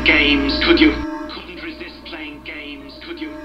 games, could you? Couldn't resist playing games, could you?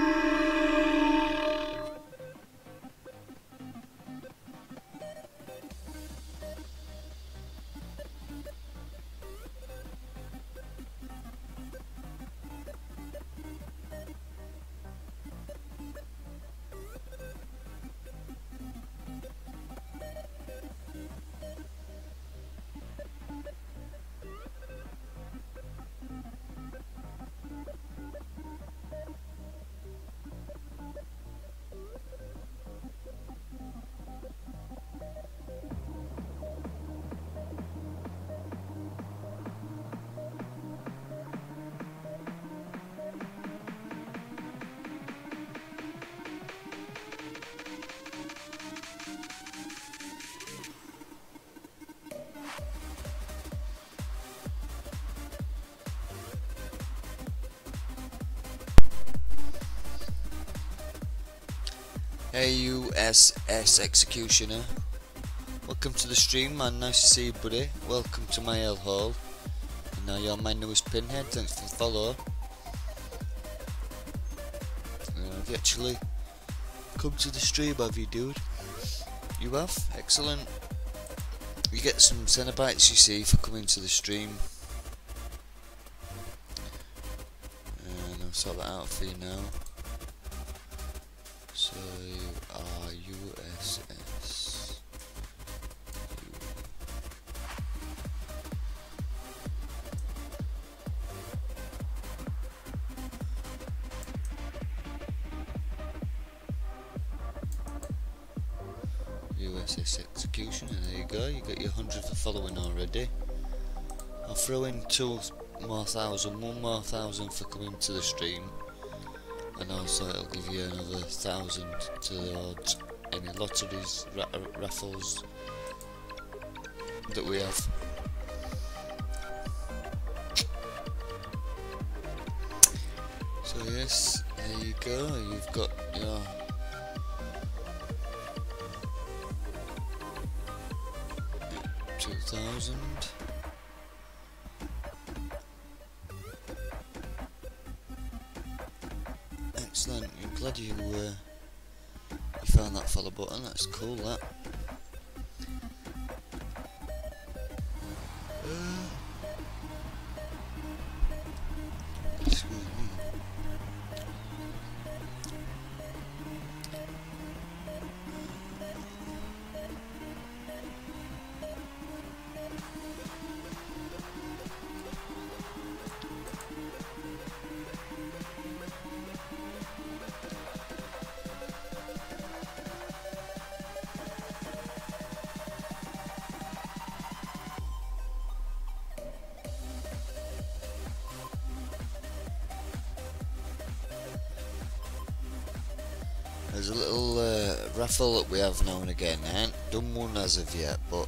Hey USS Executioner, welcome to the stream man, nice to see you buddy, welcome to my hellhole, and now you're my newest pinhead, thanks for the follow. Have you actually come to the stream, have you dude? You have? Excellent. You get some Cenobites you see for coming to the stream. And I'll sort that out for you now. So you are USS. USS Executioner, there you go, you got your 100 for following already. I'll throw in 2 more thousand, 1 more thousand for coming to the stream. And also it'll give you another 1,000 to the odds any lotteries, raffles that we have. So yes, there you go, you've got your 2,000. Excellent, I'm glad you found that follow button, that's cool that. Excuse me. There's a little raffle that we have now and again. I ain't done one as of yet, but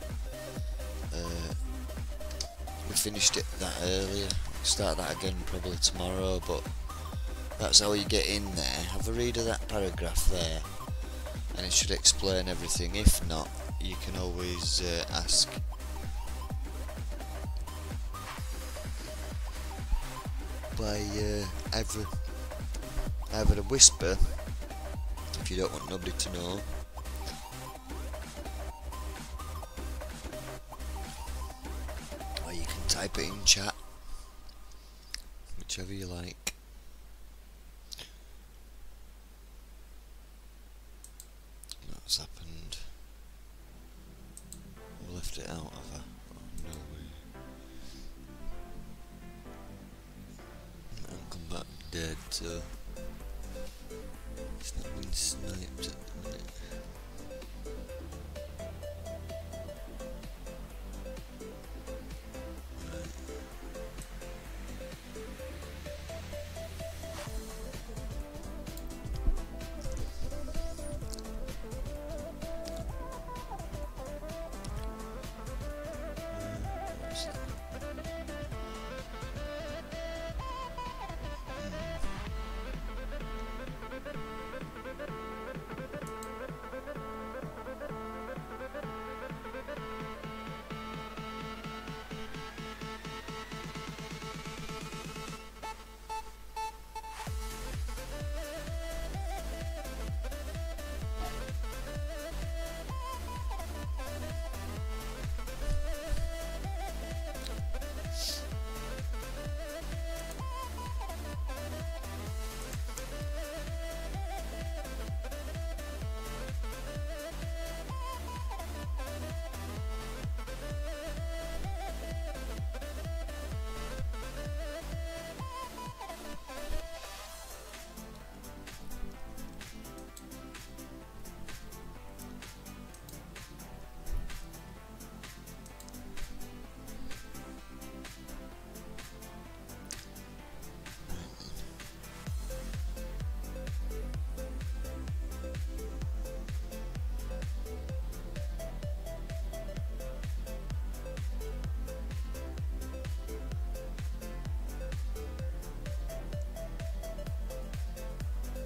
we finished it that earlier. We'll start that again probably tomorrow, but that's how you get in there. Have a read of that paragraph there, and it should explain everything. If not, you can always ask. By either a whisper, if you don't want nobody to know, or you can type it in chat, whichever you like. What's happened? I left it out, have I? Oh, no way. I'll come back dead, so it's not been sniped at the minute.